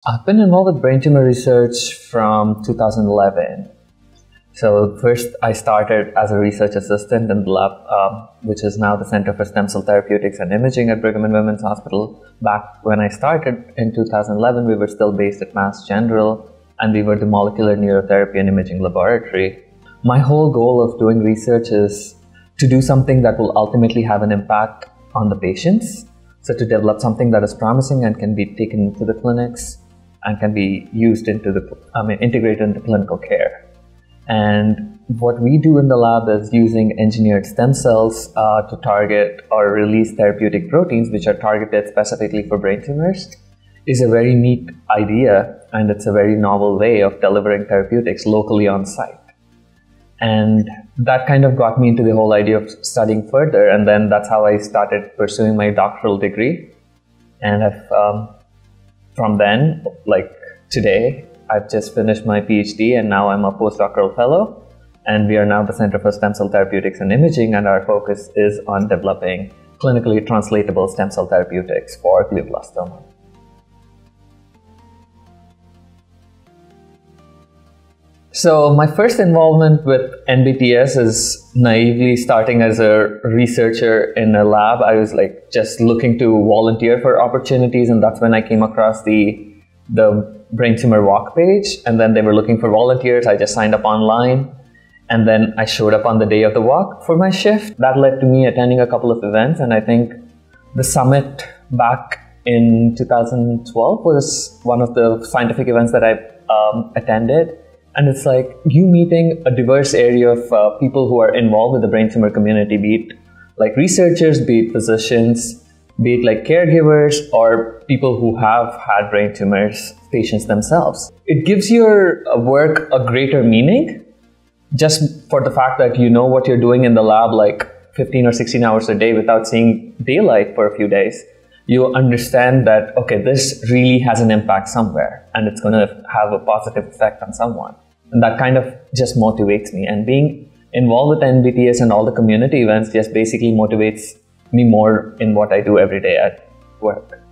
I've been involved with brain tumor research from 2011. So first I started as a research assistant in the lab, which is now the Center for Stem Cell Therapeutics and Imaging at Brigham and Women's Hospital. Back when I started in 2011, we were still based at Mass General, and we were the Molecular Neurotherapy and Imaging Laboratory. My whole goal of doing research is to do something that will ultimately have an impact on the patients. So to develop something that is promising and can be taken to the clinics and can be used integrated into clinical care. And what we do in the lab is using engineered stem cells to target or release therapeutic proteins which are targeted specifically for brain tumors is a very neat idea, and it's a very novel way of delivering therapeutics locally on site. And that kind of got me into the whole idea of studying further, and then that's how I started pursuing my doctoral degree. And from then, like today, I've just finished my PhD and now I'm a postdoctoral fellow, and we are now the Center for Stem Cell Therapeutics and Imaging, and our focus is on developing clinically translatable stem cell therapeutics for glioblastoma. So my first involvement with NBTS is naively starting as a researcher in a lab. I was like just looking to volunteer for opportunities, and that's when I came across the Brain Tumor Walk page, and then they were looking for volunteers. I just signed up online, and then I showed up on the day of the walk for my shift. That led to me attending a couple of events, and I think the summit back in 2012 was one of the scientific events that I attended. And it's like you meeting a diverse area of people who are involved with the brain tumor community, be it like researchers, be it physicians, be it like caregivers, or people who have had brain tumors, patients themselves. It gives your work a greater meaning just for the fact that you know what you're doing in the lab like 15 or 16 hours a day without seeing daylight for a few days. You understand that, okay, this really has an impact somewhere and it's going to have a positive effect on someone. And that kind of just motivates me. And being involved with NBTS and all the community events just basically motivates me more in what I do every day at work.